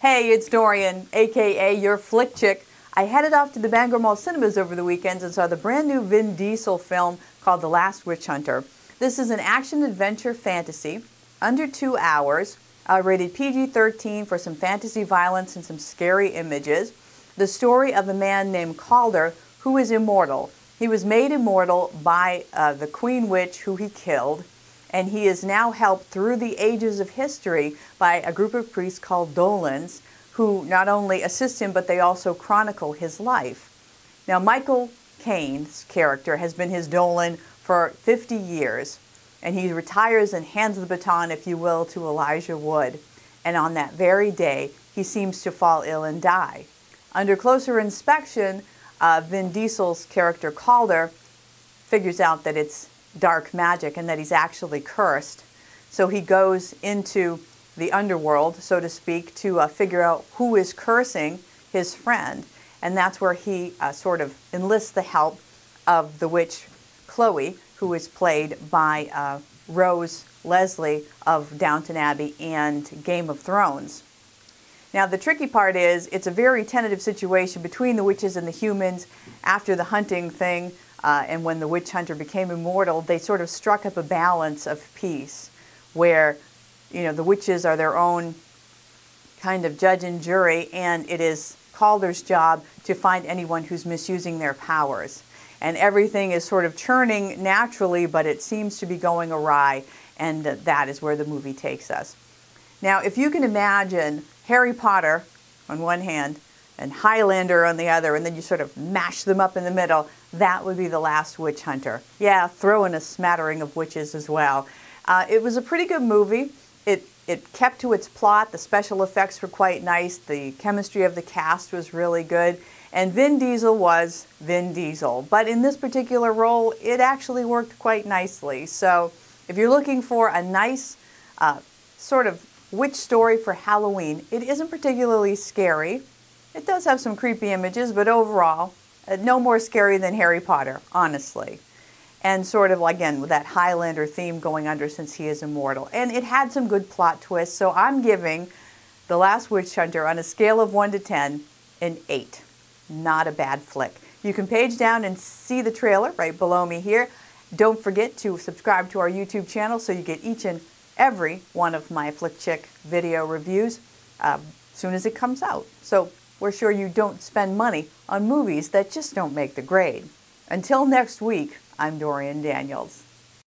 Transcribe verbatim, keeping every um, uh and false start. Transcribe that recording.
Hey, it's Dorian, aka your Flick Chick. I headed off to the Bangor Mall Cinemas over the weekends and saw the brand new Vin Diesel film called The Last Witch Hunter. This is an action-adventure fantasy, under two hours, uh, rated P G thirteen for some fantasy violence and some scary images. The story of a man named Calder who is immortal. He was made immortal by uh, the Queen Witch who he killed, and he is now helped through the ages of history by a group of priests called Dolans, who not only assist him, but they also chronicle his life. Now, Michael Caine's character has been his Dolan for fifty years, and he retires and hands the baton, if you will, to Elijah Wood. And on that very day, he seems to fall ill and die. Under closer inspection, uh, Vin Diesel's character Calder figures out that it's dark magic and that he's actually cursed. So he goes into the underworld, so to speak, to uh, figure out who is cursing his friend. And that's where he uh, sort of enlists the help of the witch Chloe, who is played by uh, Rose Leslie of Downton Abbey and Game of Thrones. Now, the tricky part is it's a very tentative situation between the witches and the humans. After the hunting thing, uh, and when the witch hunter became immortal, they sort of struck up a balance of peace where, you know, the witches are their own kind of judge and jury, and it is Calder's job to find anyone who's misusing their powers. And everything is sort of churning naturally, but it seems to be going awry, and uh, that is where the movie takes us. Now, if you can imagine Harry Potter on one hand and Highlander on the other, and then you sort of mash them up in the middle, that would be The Last Witch Hunter. Yeah, throw in a smattering of witches as well. Uh, it was a pretty good movie. It, it kept to its plot. The special effects were quite nice. The chemistry of the cast was really good. And Vin Diesel was Vin Diesel. But in this particular role, it actually worked quite nicely. So if you're looking for a nice uh, sort of witch story for Halloween, it isn't particularly scary. It does have some creepy images, but overall, uh, no more scary than Harry Potter, honestly. And sort of, again, with that Highlander theme going under since he is immortal. And it had some good plot twists, so I'm giving The Last Witch Hunter on a scale of one to ten an eight. Not a bad flick. You can page down and see the trailer right below me here. Don't forget to subscribe to our YouTube channel so you get each and every one of my Flick Chick video reviews uh, as soon as it comes out. So we're sure you don't spend money on movies that just don't make the grade. Until next week, I'm Dorian Daniels.